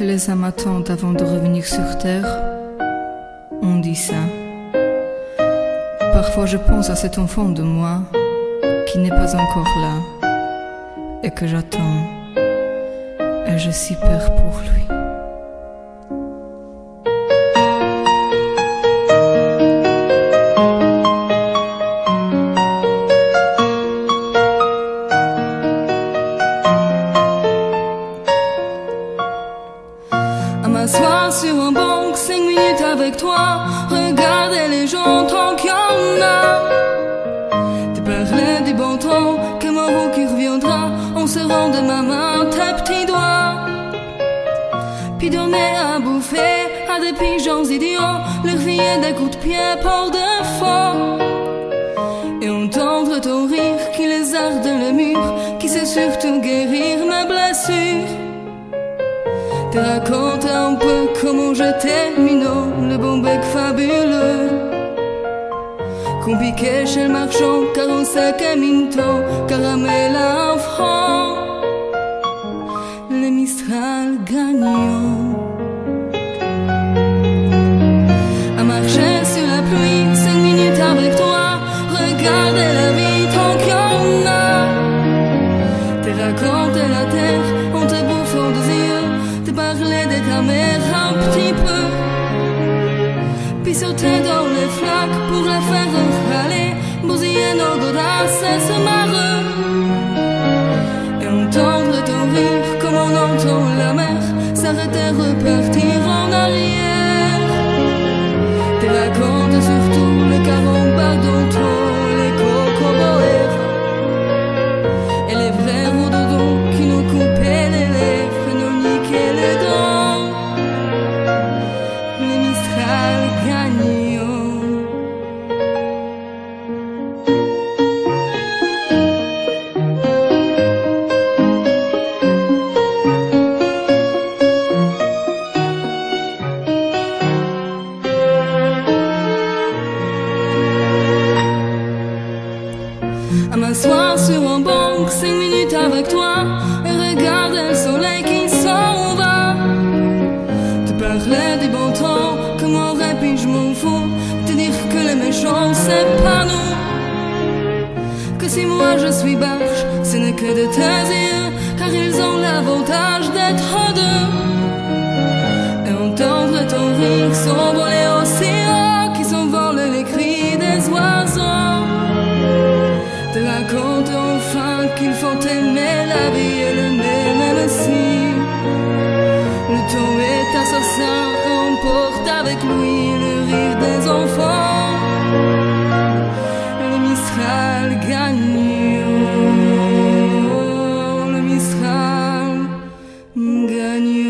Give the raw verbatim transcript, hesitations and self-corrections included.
que les âmes attendent avant de revenir sur terre. On dit ça. Parfois je pense à cet enfant de moi qui n'est pas encore là et que j'attends, et je suis peur pour lui. À m'asseoir sur un banc, cinq minutes avec toi, regarder les gens tant qu'il y en a. Te parler du bon temps, comme un mot qui reviendra, en serrant de ma main tes petits doigts. Puis donner à bouffer à des pigeons idiots, leur filer des coups de pied pour de faux. Et entendre ton rire qui les arde le mur, qui sait surtout guérir mes blessures. Te raconte un peu comment je t'ai minot, le bon bec fabuleux qu'on piquait chez le marchand, car on sait qu'un minto, caramel à un franc, les Mistral gagnants. À marcher sur la pluie, cinq minutes avec toi, regarder la vie tant qu'il y en a. Te raconter la terre en te bouffant des yeux, te parler de ta mère un petit peu, puis sauter dans les flaques pour la faire râler, bousiller nos godasses et se marrer. Et entendre ton rire comme on entend la mer s'arrêter, repartir en arrière. Te raconte surtout le carambar d'Anto, les cocoboères et les vrais rhododons qui nous coupaient les lèvres et nous niquaient les dents. Les Mistral gagnants. À m'asseoir sur un banc, cinq minutes avec toi, et regarder le soleil qui s'en va. Te parler du bon temps, comme un répit je m'en fous, te dire que les méchants c'est pas nous, que si moi je suis barge, ce n'est que de tes yeux, car ils ont l'avantage d'être deux. Et entendre ton rire s'envoler aussi haut, qui s'envole les cris des oiseaux. Te raconte enfin qu'il faut aimer la vie et le même si le temps est assassin, emporte avec lui le rire des enfants. Le Mistral gagnant, le Mistral gagnant.